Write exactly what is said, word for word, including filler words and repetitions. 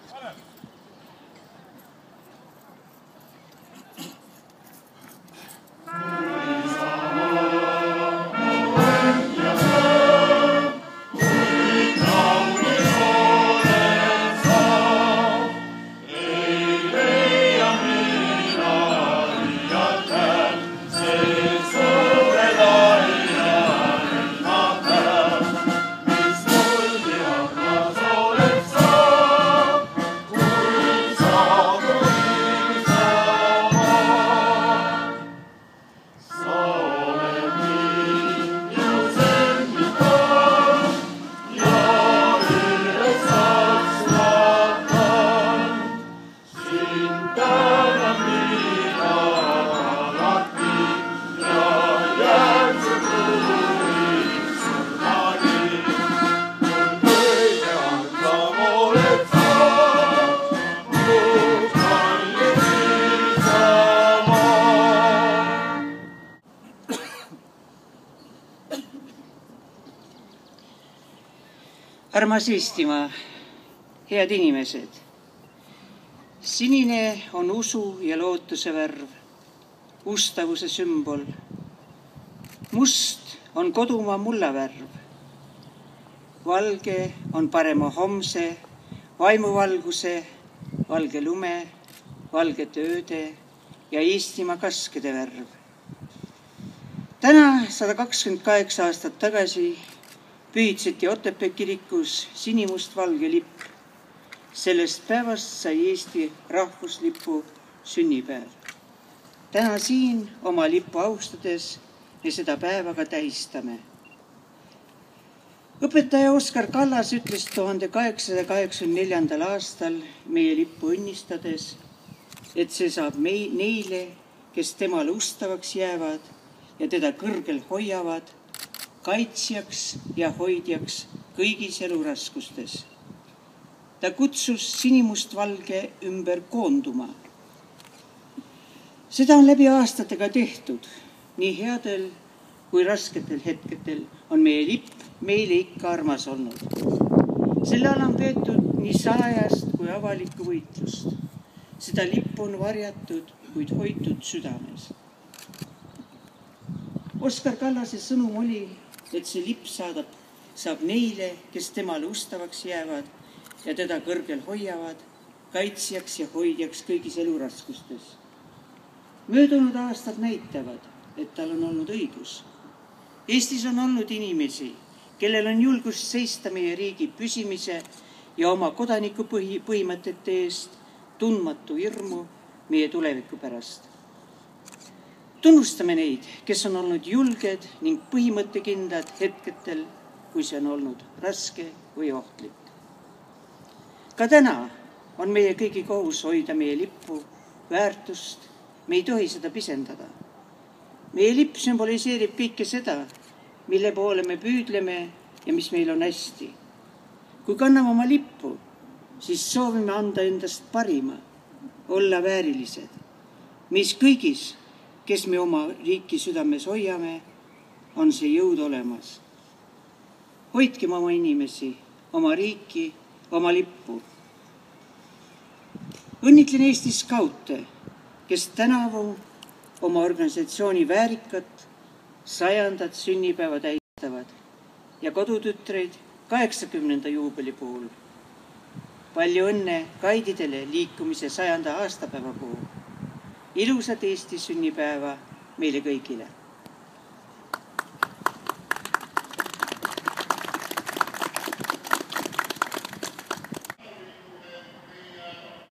Armas Eestimaa, head inimesed, sinine on usu ja lootuse värv, ustavuse sümbol. Must on kodumaa mullavärv. Valge on parema homse, vaimuvalguse, valge lume, valgete ööde ja Eestimaa kaskede värv. Täna sada kakskümmend kaheksa aastat tagasi pühitseti Otepää kirikus sinimustvalge lipp. Sellest päevast sai Eesti rahvuslipu sünnipäev. Täna siin oma lippu austades me seda päeva ka tähistame. Õpetaja Oskar Kallas ütles tuhande kaheksasaja kaheksakümne neljandal aastal meie lippu õnnistades, et see saab neile, kes temale ustavaks jäävad ja teda kõrgel hoiavad, kaitsjaks ja hoidjaks kõigis eluraskustes. Ta kutsus sinimustvalge ümber koonduma. Seda on läbi aastatega tehtud. Nii headel kui rasketel hetketel on meie lipp meile ikka armas olnud. Selle all on peetud nii salajast kui avalikku võitlust. Seda lippu on varjatud, kuid hoitud südames. Oskar Kallase sõnum oli, et see lipp saadab, saab neile, kes temale ustavaks jäävad ja teda kõrgel hoiavad, kaitsjaks ja hoidjaks kõigis eluraskustes. Möödunud aastad näitavad, et tal on olnud õigus. Eestis on olnud inimesi, kellel on julgust seista meie riigi püsimise ja oma kodaniku põhi, põhimõtete eest tundmatu hirmu meie tuleviku pärast. Tunnustame neid, kes on olnud julged ning põhimõttekindlad hetketel, kui see on olnud raske või ohtlik. Ka täna on meie kõigi kohus hoida meie lippu väärtust, me ei tohi seda pisendada. Meie lipp sümboliseerib kõike seda, mille poole me püüdleme ja mis meil on hästi. Kui kanname oma lippu, siis soovime anda endast parima, olla väärilised, mis kõigis, kes me oma riiki südames hoiame, on see jõud olemas. Hoidkem oma inimesi, oma riiki, oma lippu. Õnnitlen Eesti skaute, kes tänavu oma organisatsiooni väärikat sajandat sünnipäeva tähistavad ja kodutütreid kaheksakümnenda juubeli puhul. Palju õnne kaididele liikumise sajanda aastapäeva puhul. Ilusat Eesti sünnipäeva meile kõigile!